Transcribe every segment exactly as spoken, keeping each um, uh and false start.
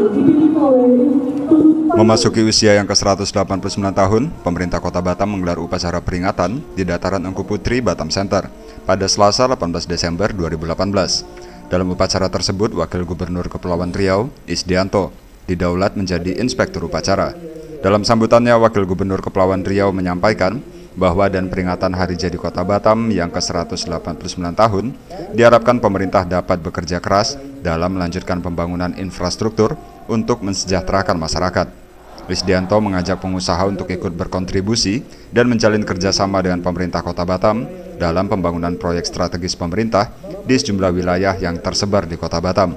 Memasuki usia yang ke seratus delapan puluh sembilan tahun, pemerintah Kota Batam menggelar upacara peringatan di Dataran Engku Putri Batam Center pada Selasa delapan belas Desember dua ribu delapan belas. Dalam upacara tersebut, Wakil Gubernur Kepulauan Riau, Isdianto, didaulat menjadi inspektur upacara. Dalam sambutannya, Wakil Gubernur Kepulauan Riau menyampaikan bahwa dan peringatan Hari Jadi Kota Batam yang ke seratus delapan puluh sembilan tahun, diharapkan pemerintah dapat bekerja keras dalam melanjutkan pembangunan infrastruktur untuk mensejahterakan masyarakat. Isdianto mengajak pengusaha untuk ikut berkontribusi dan menjalin kerjasama dengan pemerintah Kota Batam dalam pembangunan proyek strategis pemerintah di sejumlah wilayah yang tersebar di Kota Batam.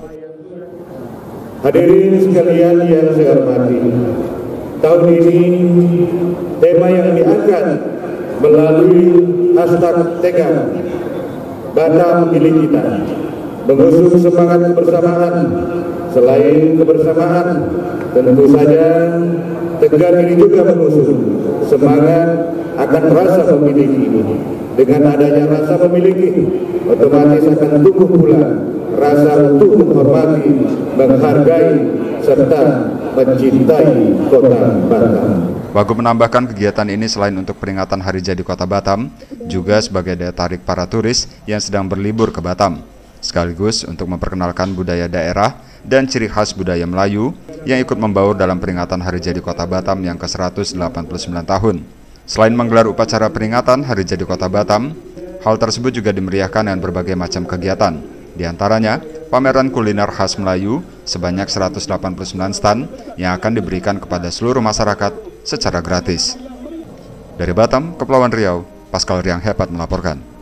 Hadirin sekalian yang saya hormati, tahun ini tema yang diangkat melalui hashtag Tegar Batam Milik Kita mengusung semangat kebersamaan. Selain kebersamaan, tentu saja Tegar ini juga mengusung semangat akan rasa memiliki. Dengan adanya rasa memiliki, otomatis akan tumbuh pula rasa untuk menghormati, menghargai, serta mencintai Kota Batam. Wagub menambahkan kegiatan ini selain untuk peringatan Hari Jadi Kota Batam, juga sebagai daya tarik para turis yang sedang berlibur ke Batam, sekaligus untuk memperkenalkan budaya daerah dan ciri khas budaya Melayu yang ikut membaur dalam peringatan Hari Jadi Kota Batam yang ke seratus delapan puluh sembilan tahun. Selain menggelar upacara peringatan Hari Jadi Kota Batam, hal tersebut juga dimeriahkan dengan berbagai macam kegiatan. Di antaranya, pameran kuliner khas Melayu sebanyak seratus delapan puluh sembilan stand yang akan diberikan kepada seluruh masyarakat secara gratis. Dari Batam, Kepulauan Riau, Pascal Riang Hepat melaporkan.